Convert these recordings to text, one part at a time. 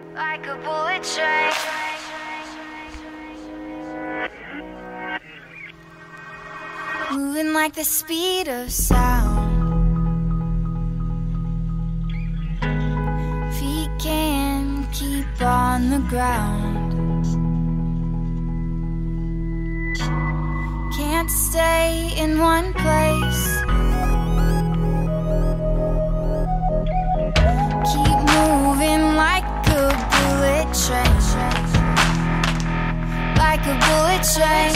like a bullet train. Moving like the speed of sound. Feet can't keep on the ground. Can't stay in one place. Keep moving like a bullet train. Like a bullet train.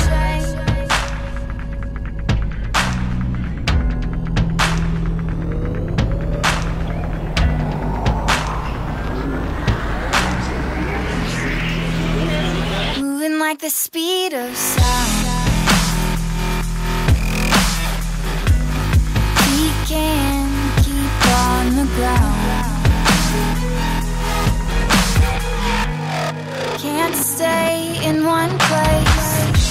Like the speed of sound. We can't keep on the ground. Can't stay in one place.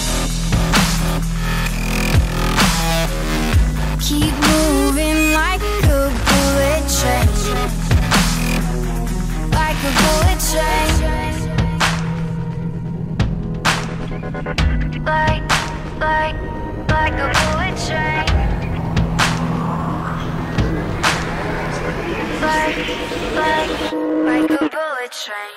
Keep moving like a bullet train. Like a bullet train. Like a bullet train. Like a bullet train.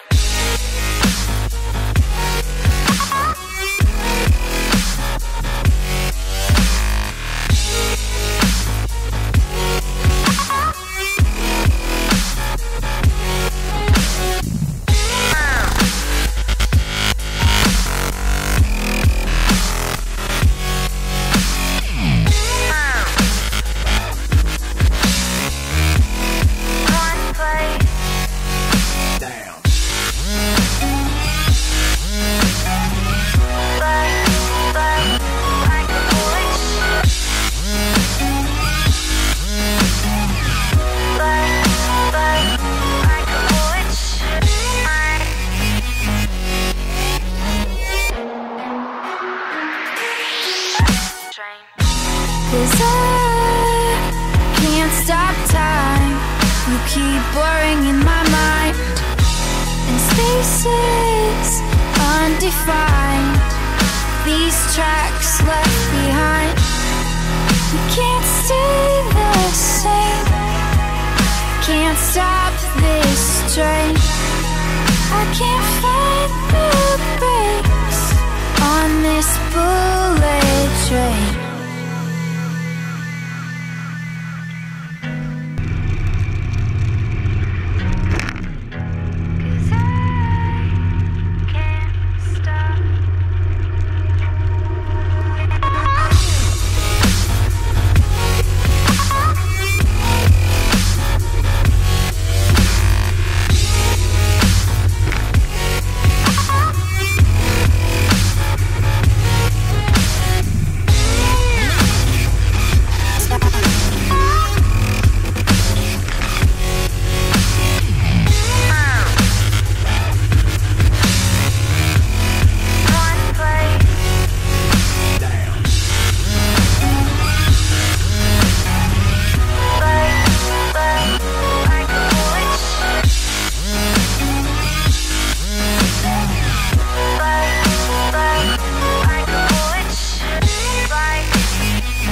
Cause I can't stop time. You keep blurring in my mind, and spaces undefined. These tracks left behind. You can't stay the same. Can't stop this train. I can't find the brakes on this bullet train.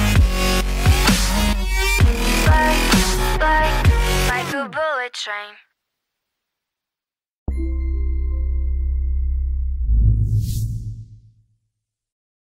Like a bullet train.